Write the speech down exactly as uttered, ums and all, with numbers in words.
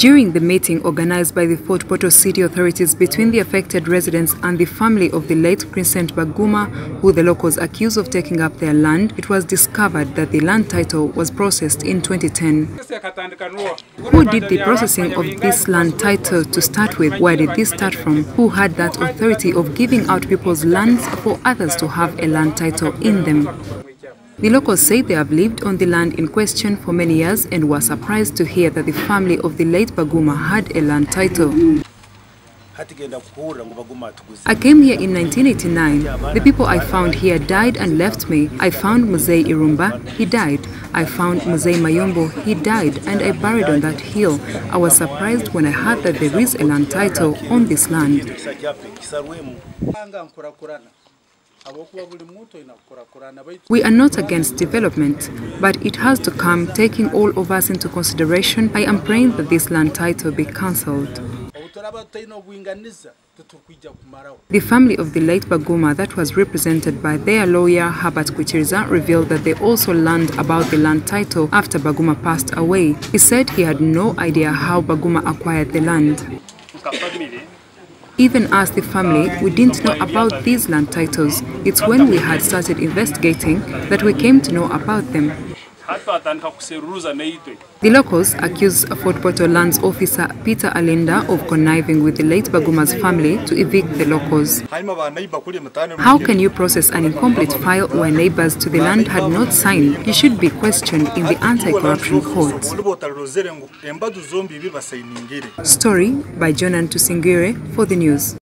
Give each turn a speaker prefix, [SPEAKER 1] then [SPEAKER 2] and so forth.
[SPEAKER 1] During the meeting organized by the Fort Portal City authorities between the affected residents and the family of the late Vincent Baguma, who the locals accuse of taking up their land, it was discovered that the land title was processed in twenty ten. Who did the processing of this land title to start with? Where did this start from? Who had that authority of giving out people's lands for others to have a land title in them? The locals say they have lived on the land in question for many years and were surprised to hear that the family of the late Baguma had a land title. I came here in nineteen eighty-nine. The people I found here died and left me. I found Mzee Irumba, he died. I found Mzee Mayombo, he died, and I buried on that hill. I was surprised when I heard that there is a land title on this land. We are not against development, but it has to come taking all of us into consideration. I am praying that this land title be cancelled. The family of the late Baguma, that was represented by their lawyer Herbert Kuchiriza, revealed that they also learned about the land title after Baguma passed away. He said he had no idea how Baguma acquired the land. Even as the family, we didn't know about these land titles. It's when we had started investigating that we came to know about them. The locals accuse Fort Portal Lands officer Peter Alenda of conniving with the late Baguma's family to evict the locals. How can you process an incomplete file where neighbors to the land had not signed? You should be questioned in the anti-corruption court. Story by Jonan Tusingire for the news.